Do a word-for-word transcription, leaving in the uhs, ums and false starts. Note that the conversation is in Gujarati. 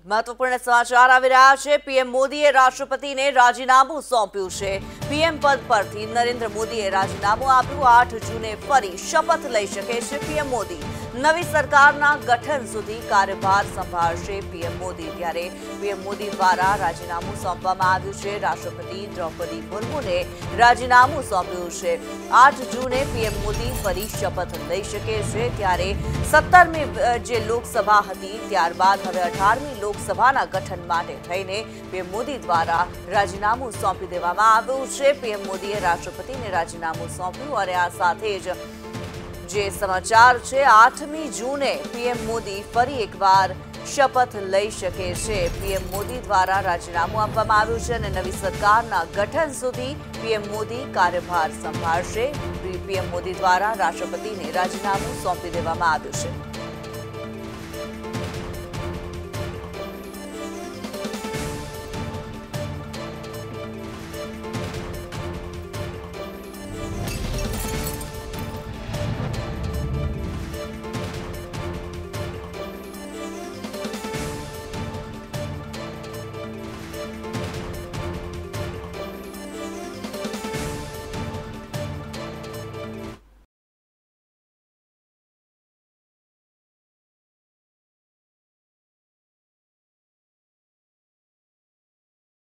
महत्वपूर्ण समाचार આવી રહ્યા છે। પીએમ મોદીએ રાષ્ટ્રપતિને રાજીનામું સોંપ્યું છે। પીએમ પદ પરથી નરેન્દ્ર મોદીએ રાજીનામું આપ્યું। આઠ જૂને ફરી શપથ લઈ શકે છે પીએમ મોદી। નવી સરકારના ગઠન સુધી કાર્યભાર સંભાળશે પીએમ મોદી। ત્યારે પીએમ મોદી દ્વારા રાજીનામું સોંપવામાં આવ્યું છે। રાષ્ટ્રપતિ દ્રૌપદી મુર્મુને રાજીનામું સોંપ્યું છે। આઠ જૂને પીએમ મોદી ફરી શપથ લઈ શકે છે। ત્યારે સત્તરમી જે લોકસભા હતી ત્યારબાદ હવે અઢારમી લોકસભાના ગઠન માટે થઈને પીએમ મોદી દ્વારા રાજીનામું સોંપી દેવામાં આવ્યું છે। પીએમ મોદીએ રાષ્ટ્રપતિને રાજીનામું સોંપ્યું અને આ સાથે જ જે સમાચાર છે આઠમી જૂને પીએમ મોદી ફરી એકવાર શપથ લઈ શકે છે। પીએમ મોદી દ્વારા રાજીનામું આપવામાં આવ્યું છે અને નવી સરકારના ગઠન સુધી પીએમ મોદી કાર્યભાર સંભાળશે। પીએમ મોદી દ્વારા રાષ્ટ્રપતિને રાજીનામું સોંપી દેવામાં આવ્યું છે।